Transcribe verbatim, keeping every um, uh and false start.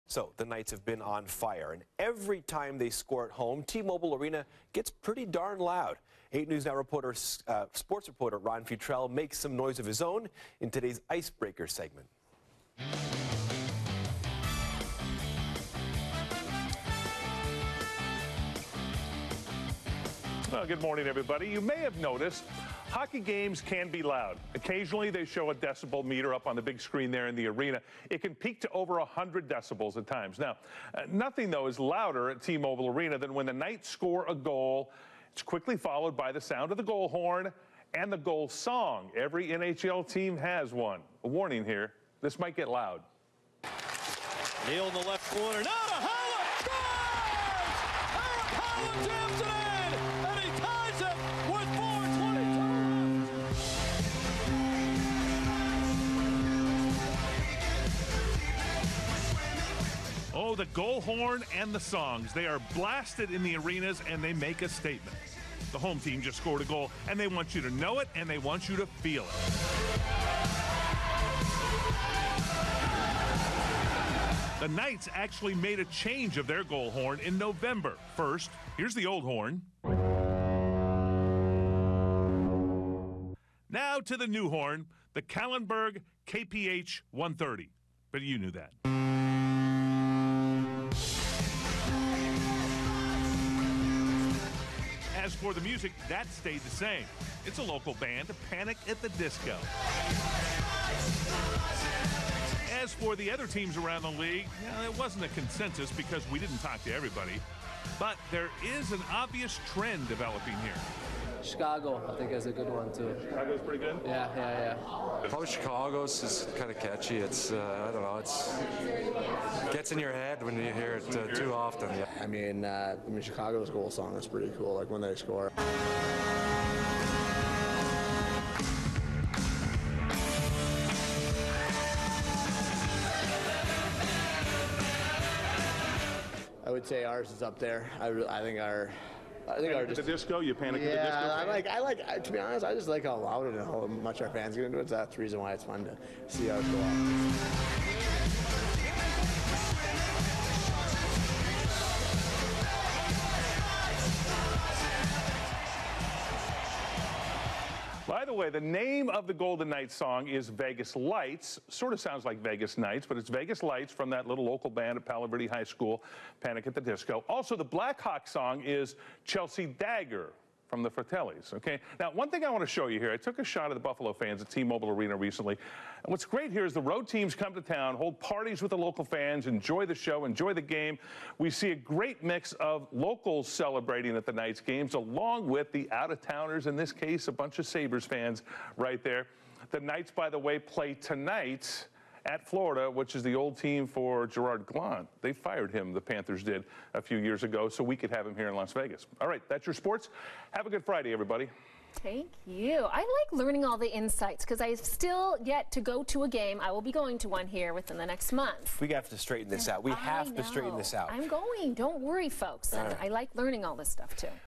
So the Knights have been on fire, and every time they score at home, T-Mobile Arena gets pretty darn loud. eight News Now reporter, uh, sports reporter Ron Futrell makes some noise of his own in today's Icebreaker segment. Well, good morning, everybody. You may have noticed hockey games can be loud. Occasionally, they show a decibel meter up on the big screen there in the arena. It can peak to over one hundred decibels at times. Now, uh, nothing, though, is louder at T-Mobile Arena than when the Knights score a goal. It's quickly followed by the sound of the goal horn and the goal song. Every N H L team has one. A warning here, this might get loud. Neal in the left corner. Now to Howland! Scores! Eric Howland jams it in! And he ties it with four twenty-two. Oh, the goal horn and the songs. They are blasted in the arenas, and they make a statement. The home team just scored a goal, and they want you to know it, and they want you to feel it. The Knights actually made a change of their goal horn in November. First, here's the old horn. Now to the new horn, the Kallenberg K P H one thirty. But you knew that. As for the music, that stayed the same. It's a local band, Panic at the Disco. As for the other teams around the league, well, it wasn't a consensus because we didn't talk to everybody. But there is an obvious trend developing here. Chicago, I think, is a good one, too. Chicago's pretty good? Yeah, yeah, yeah. Probably Chicago's is kind of catchy. It's, uh, I don't know, it's gets in your head when you hear it uh, too often. Yeah. I mean, uh, I mean, Chicago's goal song is pretty cool, like when they score. I would say ours is up there. I, re I think our, I think our Panic just, at the Disco. You Panic yeah, at the Disco. I like, I like. I, to be honest, I just like how loud and how much our fans get into it. That's the reason why it's fun to see ours go off. By the way, the name of the Golden Knights song is Vegas Lights. Sort of sounds like Vegas Nights, but it's Vegas Lights from that little local band at Palo Verde High School, Panic at the Disco. Also, the Blackhawk song is Chelsea Dagger from the Fratellis, okay? Now, one thing I want to show you here, I took a shot of the Buffalo fans at T-Mobile Arena recently. And what's great here is the road teams come to town, hold parties with the local fans, enjoy the show, enjoy the game. We see a great mix of locals celebrating at the Knights games, along with the out-of-towners, in this case, a bunch of Sabres fans right there. The Knights, by the way, play tonight at Florida, which is the old team for Gerard Gallant. They fired him, the Panthers did, a few years ago, so we could have him here in Las Vegas. All right, that's your sports. Have a good Friday, everybody. Thank you. I like learning all the insights because I still yet to go to a game. I will be going to one here within the next month. We have to straighten this out. We I have know. to straighten this out. I'm going. Don't worry, folks. All right. I like learning all this stuff, too.